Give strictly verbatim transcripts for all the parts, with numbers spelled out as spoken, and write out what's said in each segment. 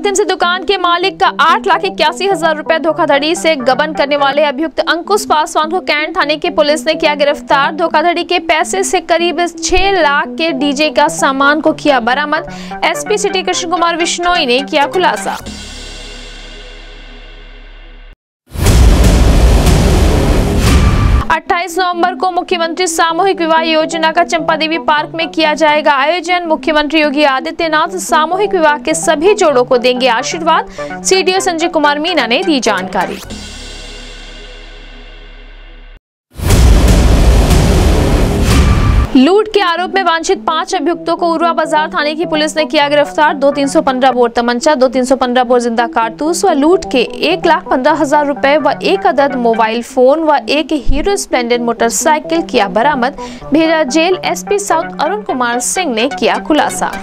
माध्यम से दुकान के मालिक का आठ लाख इक्यासी हजार रुपए धोखाधड़ी से गबन करने वाले अभियुक्त अंकुश पासवान को कैंट थाने की पुलिस ने किया गिरफ्तार। धोखाधड़ी के पैसे से करीब छह लाख के डीजे का सामान को किया बरामद। एसपी सिटी कृष्ण कुमार बिश्नोई ने किया खुलासा। अट्ठाईस नवंबर को मुख्यमंत्री सामूहिक विवाह योजना का चंपादेवी पार्क में किया जाएगा आयोजन। मुख्यमंत्री योगी आदित्यनाथ सामूहिक विवाह के सभी जोड़ों को देंगे आशीर्वाद। सीडीओ संजय कुमार मीना ने दी जानकारी। लूट के आरोप में वांछित पांच अभियुक्तों को उरुआ बाजार थाने की पुलिस ने किया गिरफ्तार। दो तीन सौ पंद्रह बोर तमंचा, दो तीन सौ पंद्रह बोर जिंदा कारतूस व लूट के एक लाख पंद्रह हजार रुपए व एक अदद मोबाइल फोन व एक हीरो स्प्लेंडर मोटरसाइकिल किया बरामद। भेजा जेल। एसपी साउथ अरुण कुमार सिंह ने किया खुलासा।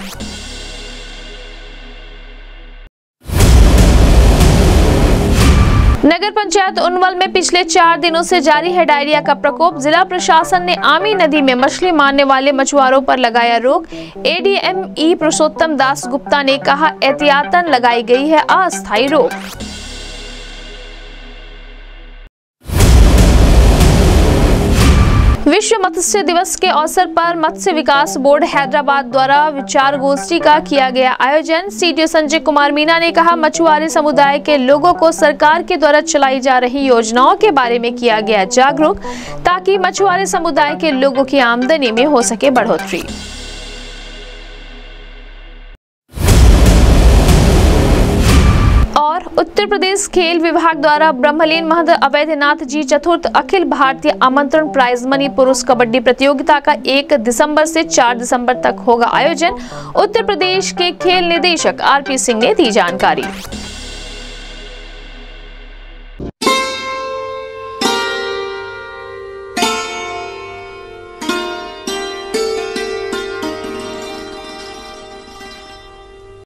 नगर पंचायत उनवल में पिछले चार दिनों से जारी है डायरिया का प्रकोप। जिला प्रशासन ने आमी नदी में मछली मारने वाले मछुआरों पर लगाया रोक। एडीएम ई पुरुषोत्तम दास गुप्ता ने कहा एहतियातन लगाई गई है अस्थायी रोक। विश्व मत्स्य दिवस के अवसर पर मत्स्य विकास बोर्ड हैदराबाद द्वारा विचार गोष्ठी का किया गया आयोजन। सीडीओ संजय कुमार मीना ने कहा मछुआरे समुदाय के लोगों को सरकार के द्वारा चलाई जा रही योजनाओं के बारे में किया गया जागरूक, ताकि मछुआरे समुदाय के लोगों की आमदनी में हो सके बढ़ोतरी। और उत्तर प्रदेश खेल विभाग द्वारा ब्रह्मलीन महंत अवैधनाथ जी चतुर्थ अखिल भारतीय आमंत्रण प्राइज मनी पुरुष कबड्डी प्रतियोगिता का एक दिसंबर से चार दिसंबर तक होगा आयोजन। उत्तर प्रदेश के खेल निदेशक आर पी सिंह ने दी जानकारी।